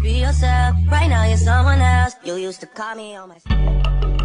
just be yourself. Right now you're someone else. You used to call me on my